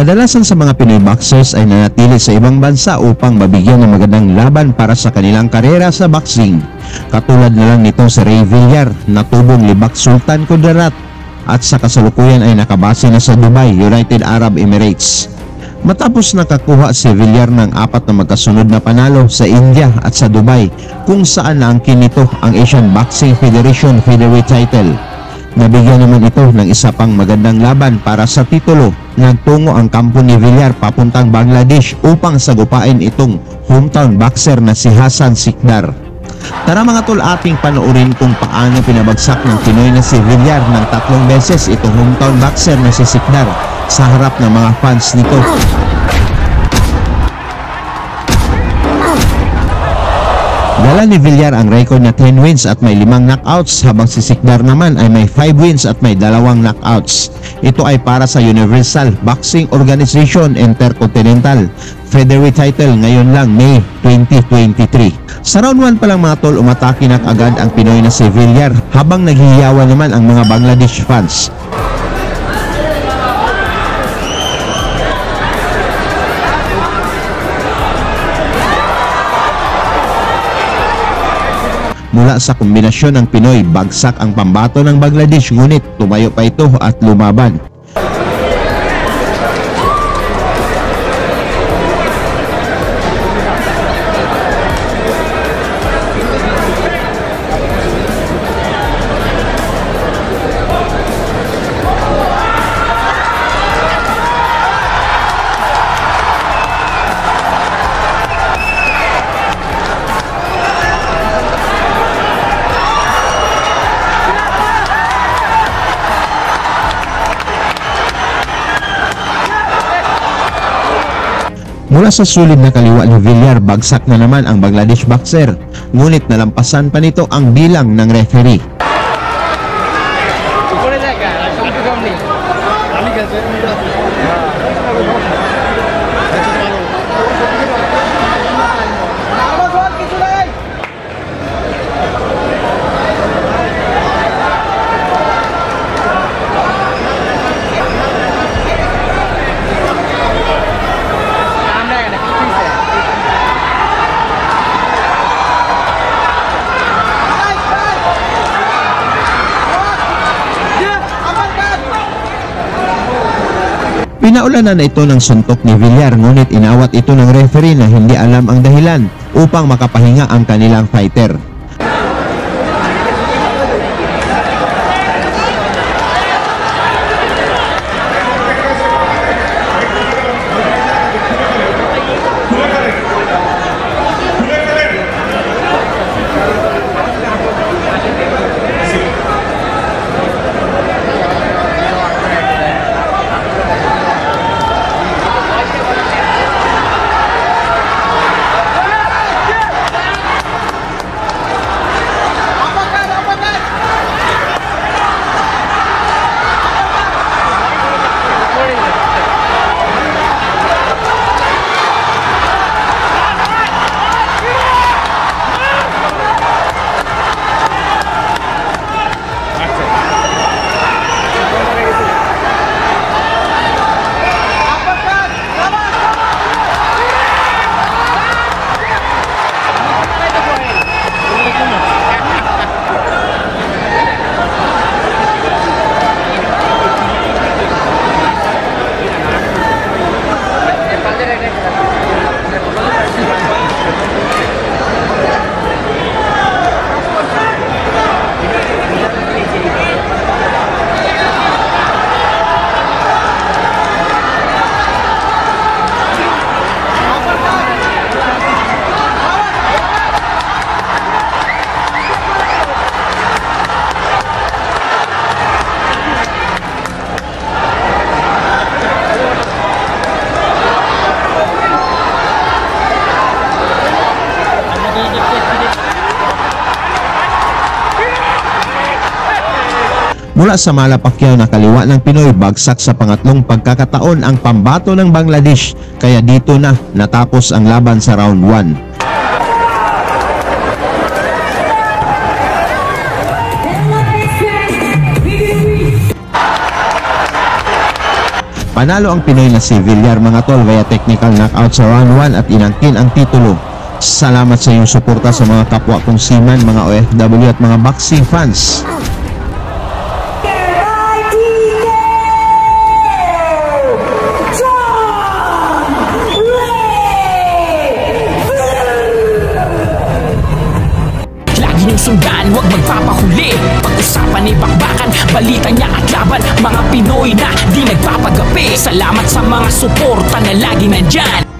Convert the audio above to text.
Kadalasan sa mga Pinoy boxers ay nanatili sa ibang bansa upang mabigyan ng magandang laban para sa kanilang karera sa boxing. Katulad na lang nito si Ray Villar na tubong Libak Sultan Kudarat at sa kasalukuyan ay nakabase na sa Dubai, United Arab Emirates. Matapos nakakuha si Villar ng 4 na magkasunod na panalo sa India at sa Dubai kung saan naangkin nito ang Asian Boxing Federation featherweight title. Nabigyan naman ito ng isa pang magandang laban para sa titulo. Nagtungo ang kampo ni Villar papuntang Bangladesh upang sagupain itong hometown boxer na si Hassan Sikdar. Tara mga tol, ating panoorin kung paano pinabagsak ng Pinoy na si Villar ng 3 beses itong hometown boxer na si Sikdar sa harap ng mga fans nito. Dala ni Villar ang record na 10 wins at may 5 knockouts, habang si Sikdar naman ay may 5 wins at may 2 knockouts. Ito ay para sa Universal Boxing Organization Intercontinental featherweight title ngayon lang May 2023. Sa round 1 pa lang mga tol, umatake na agad ang Pinoy na si Villar habang naghihiyawan naman ang mga Bangladesh fans. Mula sa kombinasyon ng Pinoy, bagsak ang pambato ng Bangladesh, ngunit tumayo pa ito at lumaban. Mula sa sulid na kaliwa ni Villar, bagsak na naman ang Bangladesh boxer, ngunit nalampasan pa nito ang bilang ng referee. Pinaulanan na ito ng suntok ni Villar, ngunit inawat ito ng referee na hindi alam ang dahilan upang makapahinga ang kanilang fighter. Mula sa malapakyaw na kaliwa ng Pinoy, bagsak sa pangatlong pagkakataon ang pambato ng Bangladesh, kaya dito na natapos ang laban sa round 1. Panalo ang Pinoy na si Villar mga tol via technical knockout sa round 1 at inangkin ang titulo. Salamat sa iyong suporta sa mga kapwa kong seaman, mga OFW at mga boxing fans. Sundan, huwag magpapahuli. Pag-usapan ay bakbakan, balita niya at laban. Mga Pinoy na di nagpapagapi. Salamat sa mga suporta na lagi nandyan.